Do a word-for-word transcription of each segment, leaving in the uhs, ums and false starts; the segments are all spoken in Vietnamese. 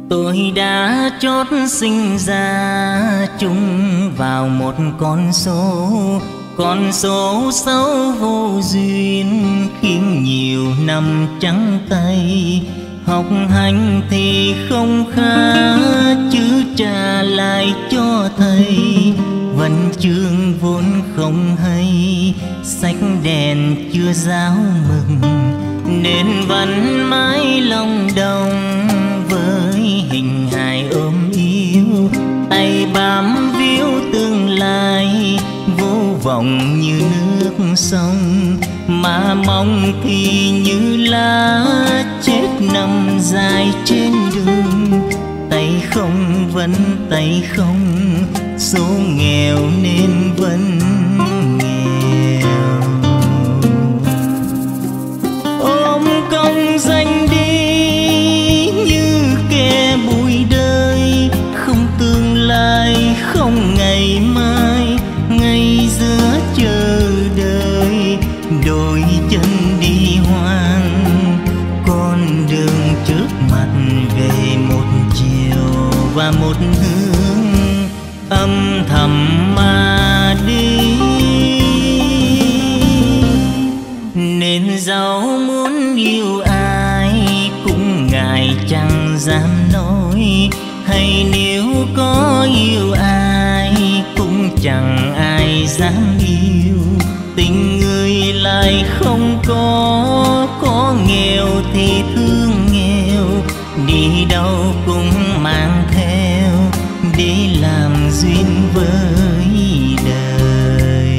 Tôi đã chót sinh ra chung vào một con số, con số xấu vô duyên khiến nhiều năm trắng tay. Học hành thì không khá chứ trả lại cho thầy văn chương vốn không hay, sách đèn chưa giáo mừng nên vẫn mãi lòng đồng với hình hài ôm yêu. Tay bám víu tương lai vô vọng như nước sông, mà mong thì như lá chết nằm dài trên đường. Tay không vẫn tay không, số nghèo nên vẫn nghèo. Ôm công danh đi như kẻ bụi đời, không tương lai không ngày mai, ngay giữa chờ đợi đôi chân đi hoang. Con đường trước mặt về một chiều và một hướng, âm thầm mà đi. Nên dẫu muốn yêu ai cũng ngại chẳng dám nói, hay nếu có yêu ai cũng chẳng ai dám yêu. Tình người lại không có, có nghèo thì thương nghèo, đi đâu cũng mang theo để làm duyên với đời.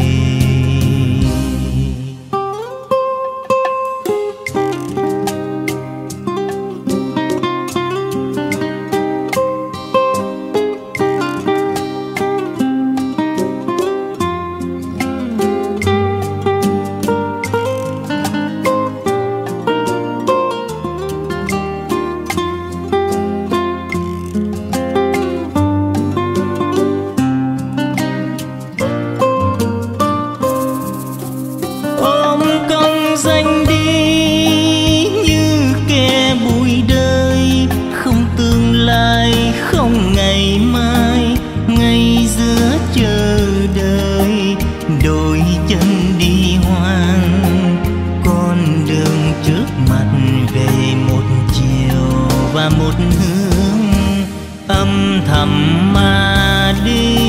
Danh đi như kẻ bụi đời, không tương lai không ngày mai, ngay giữa chờ đợi đôi chân đi hoang. Con đường trước mặt về một chiều và một hướng, âm thầm mà đi.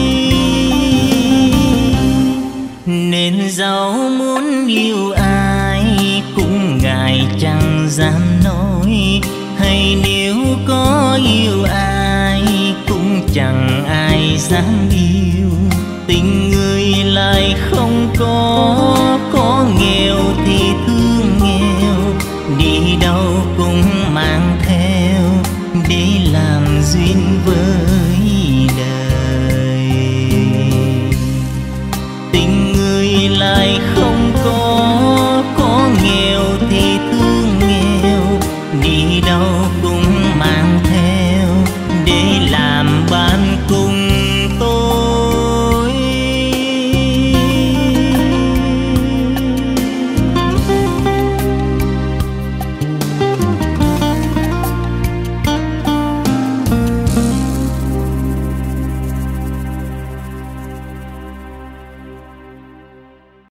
Nên dẫu muốn yêu ai cũng ngại chẳng dám nói, hay nếu có yêu ai cũng chẳng ai dám yêu. Tình người lại không có, có nghèo thì thương nghèo, đi đâu cũng mang theo để làm duyên với